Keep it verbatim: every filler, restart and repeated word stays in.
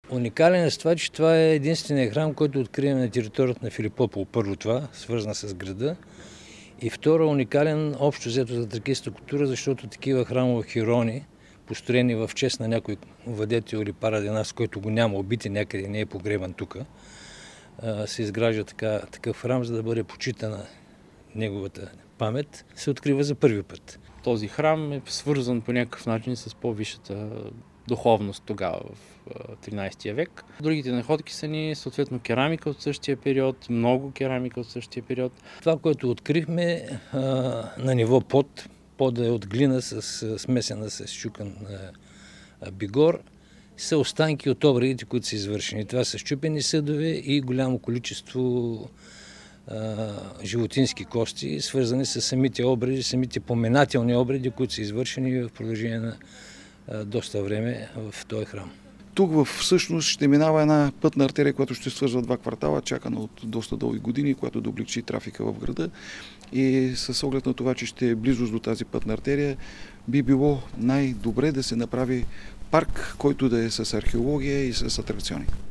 Уникален е с това, че това е единственият храм, който открием на територията на Филипопол. Първо това, свързан с града. И второ, уникален общо взето за тракийската култура, защото такива храмови хирони, построени в чест на някой владетел или параденас, който го няма, убити някъде, не е погребан тук, се изгражда така, такъв храм, за да бъде почитана неговата памет, се открива за първи път. Този храм е свързан по някакъв начин с по-висшата духовност тогава в тринайсети век. Другите находки са ни съответно керамика от същия период, много керамика от същия период. Това, което открихме а, на ниво под, пода е от глина, с, смесена с счукан а, бигор, са останки от обредите, които са извършени. Това са счупени съдове и голямо количество а, животински кости, свързани с самите обреди, самите поминателни обреди, които са извършени в продължение на а, доста време в този храм. Тук всъщност ще минава една пътна артерия, която ще свързва два квартала, чакана от доста дълги години, която да облегчи трафика в града. И с оглед на това, че ще е близост до тази пътна артерия, би било най-добре да се направи парк, който да е с археология и с атракциони.